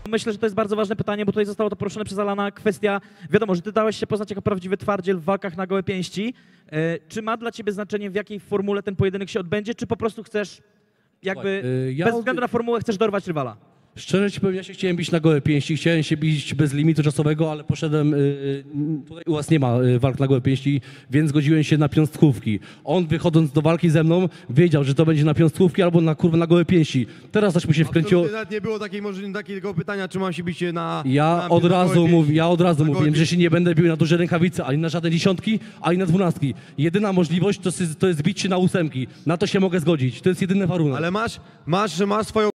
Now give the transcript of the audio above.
Myślę, że to jest bardzo ważne pytanie, bo tutaj zostało to poruszone przez Alana kwestia, wiadomo, że ty dałeś się poznać jako prawdziwy twardziel w walkach na gołe pięści. Czy ma dla ciebie znaczenie, w jakiej formule ten pojedynek się odbędzie, czy po prostu chcesz, jakby, ja bez względu na formułę chcesz dorwać rywala? Szczerze ci powiem, ja się chciałem bić na gołe pięści, chciałem się bić bez limitu czasowego, ale poszedłem, tutaj u was nie ma walk na gołe pięści, więc zgodziłem się na piąstkówki. On wychodząc do walki ze mną wiedział, że to będzie na piąstkówki albo na kurwa na gołe pięści. Teraz też mu się wkręciło. Absolutnie nawet nie było takiego pytania, czy mam się bić na... Ja od razu mówiłem, że się nie będę bił na duże rękawice, ani na żadne dziesiątki, ani na dwunastki. Jedyna możliwość to jest bić się na ósemki. Na to się mogę zgodzić, to jest jedyny warunek. Ale masz swoją